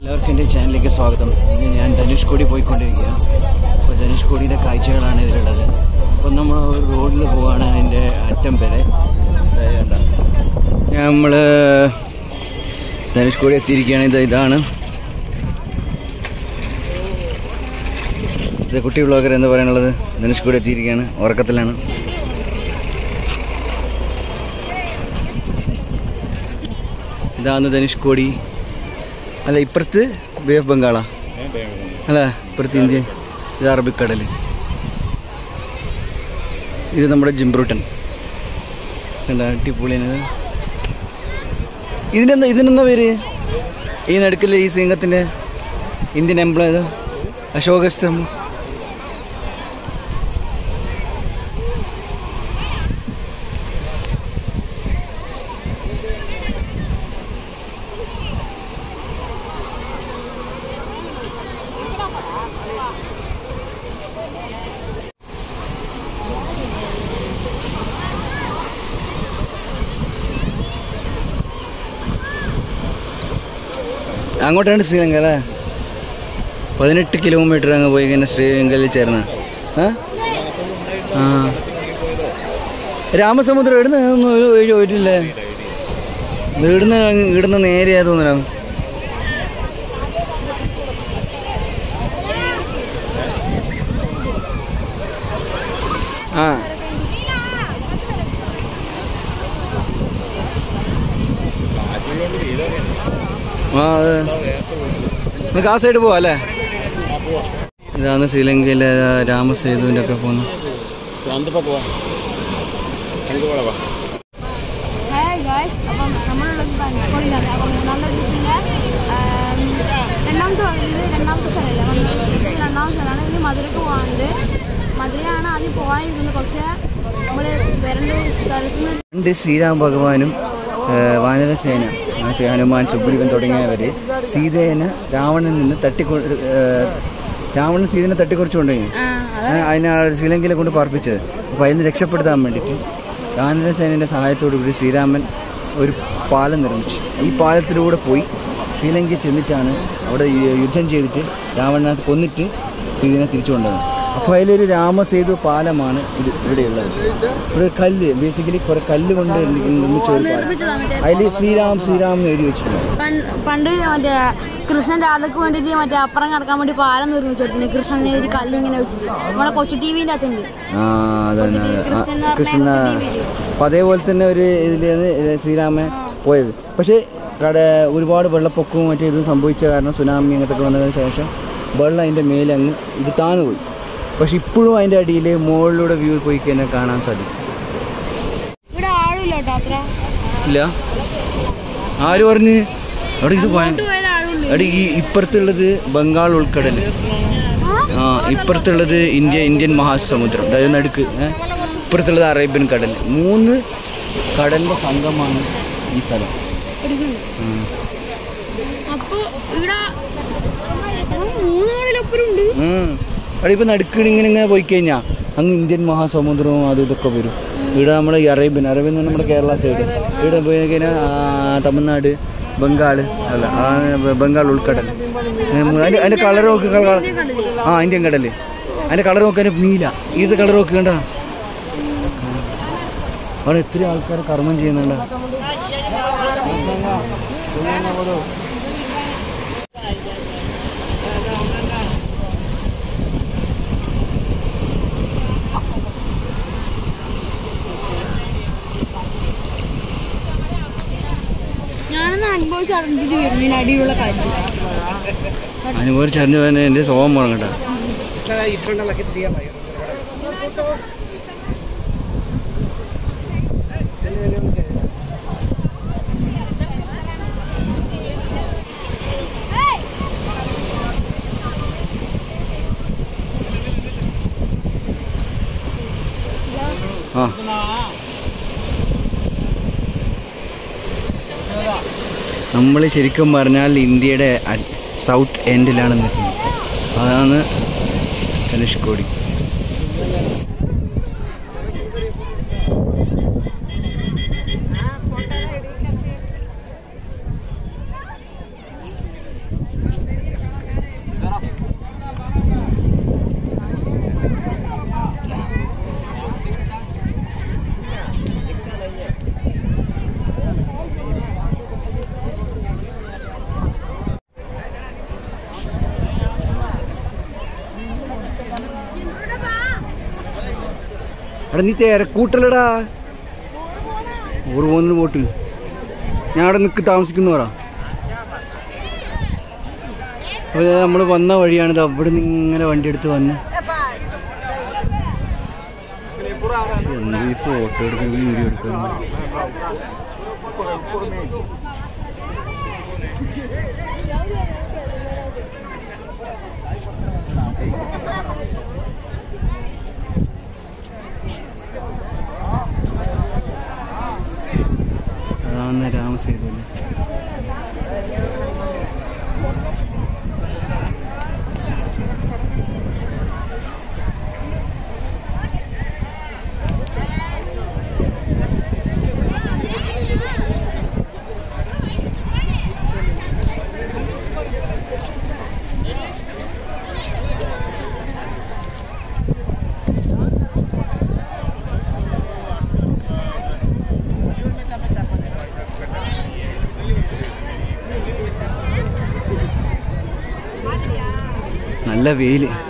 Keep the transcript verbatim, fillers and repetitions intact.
എല്ലാവർക്കും എൻ്റെ ചാനലിലേക്ക് സ്വാഗതം. ഇന്ന് ഞാൻ ധനുഷ്കോടി പോയിക്കൊണ്ടിരിക്കുകയാണ്. അപ്പോൾ ധനുഷ്കോടിയുടെ കാഴ്ചകളാണ് ഇതിലുള്ളത്. അപ്പോൾ നമ്മൾ ഒരു റോഡിൽ പോവുകയാണ് അതിൻ്റെ അറ്റം വരെ. നമ്മൾ ധനുഷ്കോടി എത്തിയിരിക്കുകയാണ്. ഇത് ഇതാണ് ഇത് കുട്ടി വ്ളോഗർ എന്ന് പറയാനുള്ളത്. ധനുഷ്കോടി എത്തിയിരിക്കുകയാണ്. ഉറക്കത്തിലാണ്. ഇതാണ് ധനുഷ്കോടി. അല്ല, ഇപ്പുറത്ത് ബേ ഓഫ് ബംഗാളാ അല്ല, ഇപ്പുറത്ത് ഇന്ത്യൻ. ഇത് അറബിക്കടൽ. ഇത് നമ്മുടെ ജിംബ്രൂട്ടൻ. എന്താ അടിപൊളിയാണ്. ഇതിനെന്താ ഇതിനെന്താ പേര്? ഈ നടുക്കിൽ ഈ സിംഹത്തിൻ്റെ ഇന്ത്യൻ എംബ്ലം ഇത് അശോകസ്തംഭം. അങ്ങോട്ടാണ് ശ്രീലങ്ക അല്ലേ? പതിനെട്ട് കിലോമീറ്റർ അങ്ങ് പോയി കഴിഞ്ഞാൽ ശ്രീലങ്കയിൽ ചേർന്ന്. ആ രാമസമുദ്രം ഇവിടുന്ന് ഒന്നും ഒരു ഒരില്ലേ? ഇവിടുന്ന് ഇവിടുന്ന് നേരെയാ തോന്നലോ. ആ ആ അതെ, നമുക്ക് ആ സൈഡ് പോവാം അല്ലേ? ഇതാണ് ശ്രീലങ്കയിലെ രാമസേതുവിൻ്റെ ഒക്കെ പോകുന്നു. രണ്ട് ശ്രീരാം ഭഗവാനും വാനരസേന, ഹനുമാൻ, സുഗ്രീവൻ തുടങ്ങിയവർ സീതേനെ രാവണനിൽ നിന്ന് തട്ടിക്കൊ രാവണൻ സീതനെ തട്ടിക്കുറിച്ചുകൊണ്ടുപോയി അതിനെ ശ്രീലങ്കയിലെ കൊണ്ട് പാർപ്പിച്ചത്. അപ്പോൾ അതിൽ നിന്ന് രക്ഷപ്പെടുത്താൻ വേണ്ടിയിട്ട് വാനരസേനയുടെ സഹായത്തോടു കൂടി ശ്രീരാമൻ ഒരു പാലം നിർമ്മിച്ചു. ഈ പാലത്തിലൂടെ പോയി ശ്രീലങ്കയിൽ ചെന്നിട്ടാണ് അവിടെ യുദ്ധം ചെയ്തിട്ട് രാവണനെ കൊന്നിട്ട് സീതനെ തിരിച്ചു കൊണ്ടുവന്നത്. അപ്പോൾ അതിലൊരു രാമസേതു പാലമാണ് ഇത് ഇവിടെയുള്ളത്. ഇവിടെ കല്ല്, ബേസിക്കലി കുറെ കല്ല് കൊണ്ട് നിർമ്മിച്ച ഒരു പാലം. അതിൽ ശ്രീരാം ശ്രീരാം എന്ന് എഴുതി വെച്ചിട്ടുണ്ട്. പണ്ട് മറ്റേ കൃഷ്ണൻ രാധക്ക് വേണ്ടിയിട്ട് മറ്റേ അപ്പുറം കിടക്കാൻ വേണ്ടി പാലം നിർമ്മിച്ചിട്ടുണ്ട്. കൃഷ്ണനെ ഒരു കല്ല് ഇങ്ങനെ വെച്ചിട്ട് നമ്മളെ കൊച്ചു ടി വിന്റെ അകത്തുണ്ട്. ആ അതന്നെ കൃഷ്ണ. അപ്പം അതേപോലെ തന്നെ ഒരു ഇതിലാണ് ശ്രീരാമൻ പോയത്. പക്ഷേ കട ഒരുപാട് വെള്ളപ്പൊക്കവും മറ്റേ ഇതും സംഭവിച്ച കാരണം സുനാമി അങ്ങനത്തെ വന്നതിന് ശേഷം വെള്ളം അതിൻ്റെ മേലെ അങ്ങ് ഇത് താന്നു പോയി. പക്ഷെ ഇപ്പോഴും അതിൻ്റെ അടിയിൽ മുകളിലൂടെ വ്യൂ പോയി കഴിഞ്ഞാൽ കാണാൻ സാധിക്കും. ഇല്ല, ആര് പറഞ്ഞ്? അവിടെ ഇത് അവിടെ ഈ ഇപ്പുറത്തുള്ളത് ബംഗാൾ ഉൾക്കടൽ, ആ ഇപ്പുറത്തുള്ളത് ഇന്ത്യ ഇന്ത്യൻ മഹാസമുദ്രം, അതായത് നടുക്ക്. ഇപ്പുറത്തുള്ളത് അറേബ്യൻ കടൽ. മൂന്ന് കടലിൻ്റെ സംഘമാണ് ഈ സ്ഥലം. അവിടെ ഇപ്പം നടുക്ക് ഇങ്ങനെ ഇങ്ങനെ പോയി കഴിഞ്ഞാൽ അങ്ങ് ഇന്ത്യൻ മഹാസമുദ്രവും അതും ഇതൊക്കെ വരും. ഇവിടെ നമ്മുടെ ഈ അറേബ്യൻ അറേബ്യൻ എന്ന് നമ്മുടെ കേരള സൈഡ്. ഇവിടെ പോയി കഴിഞ്ഞാൽ തമിഴ്നാട്, ബംഗാൾ അല്ല ബംഗാൾ ഉൾക്കടൽ. അതിൻ്റെ അതിൻ്റെ കളർ നോക്കി, ആ ഇന്ത്യൻ കടൽ. അതിൻ്റെ കളർ നോക്കാൻ നീല, ഇത് കളർ നോക്കി കണ്ട. അവിടെ എത്ര ആൾക്കാർ കർമ്മം ചെയ്യുന്നുണ്ട്. അനുഭവിച്ചറിഞ്ഞു തന്നെ എൻ്റെ സ്വഭാവം പോകണം കേട്ടോ. ആ നമ്മൾ ശരിക്കും പറഞ്ഞാൽ ഇന്ത്യയുടെ സൗത്ത് എൻഡിലാണ് നിൽക്കുന്നത്. അതാണ് ധനുഷ്കോടി. അവിടെ നീ തിരക്കൂട്ടല്ലടാ. ഊറ് പോകുന്നൊരു ബോട്ട്. ഞാൻ അവിടെ നിൽക്ക് താമസിക്കുന്നു പറ. അപ്പോൾ നമ്മൾ വന്ന വഴിയാണിത്. അവിടെ നിന്ന് ഇങ്ങനെ വണ്ടി എടുത്ത് വന്ന് ഈ ഫോട്ടോ എടുക്കുന്ന വീഡിയോ എടുക്കുന്നു. അതാണ് രാമസേതു. നല്ല വെയിൽ.